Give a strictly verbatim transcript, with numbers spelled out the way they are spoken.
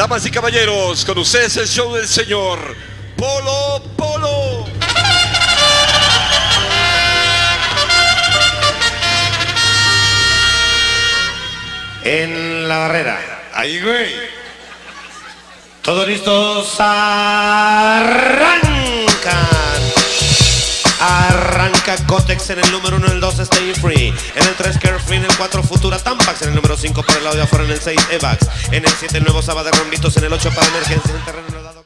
Damas y caballeros, con ustedes el show del señor Polo Polo. En la barrera. Ahí, güey. Todos listos, arrancan. Arranca Cotex en el número uno, en el dos Stay Free, en el tres Carefree, en el cuatro Futura Tampax, en el número cinco por el lado de afuera, en el seis Evax, en el siete el nuevo Saba de Rombitos, en el ocho para emergencia, en el terreno dado.